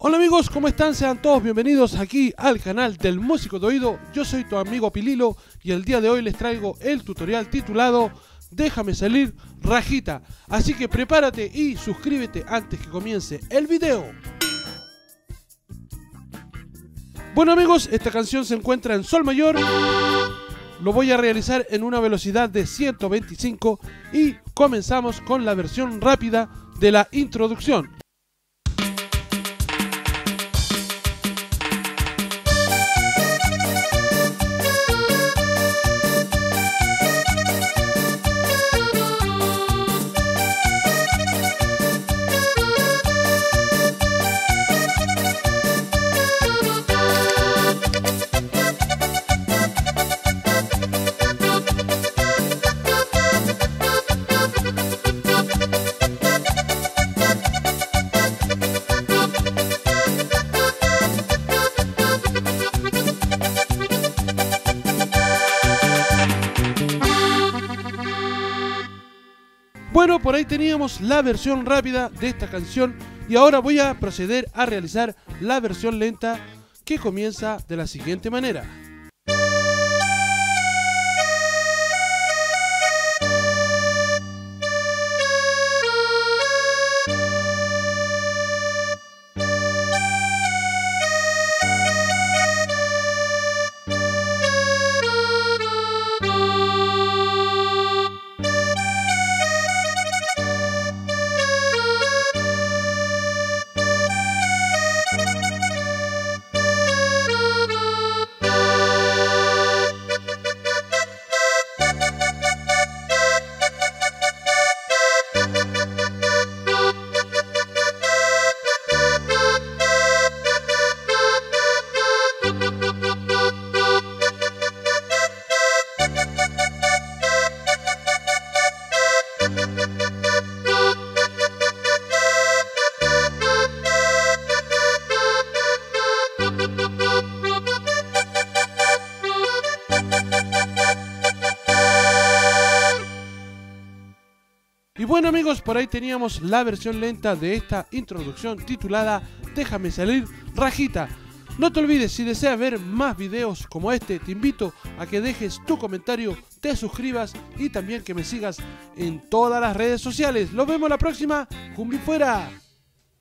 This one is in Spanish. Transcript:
Hola amigos, ¿cómo están? Sean todos bienvenidos aquí al canal del Músico de Oído. Yo soy tu amigo Pililo y el día de hoy les traigo el tutorial titulado Déjame salir rajita. Así que prepárate y suscríbete antes que comience el video. Bueno amigos, esta canción se encuentra en sol mayor. Lo voy a realizar en una velocidad de 125 y comenzamos con la versión rápida de la introducción. Bueno, por ahí teníamos la versión rápida de esta canción y ahora voy a proceder a realizar la versión lenta que comienza de la siguiente manera. Y bueno amigos, por ahí teníamos la versión lenta de esta introducción titulada Déjame salir rajita. No te olvides, si deseas ver más videos como este, te invito a que dejes tu comentario, te suscribas y también que me sigas en todas las redes sociales. Nos vemos la próxima. ¡Cumbi fuera!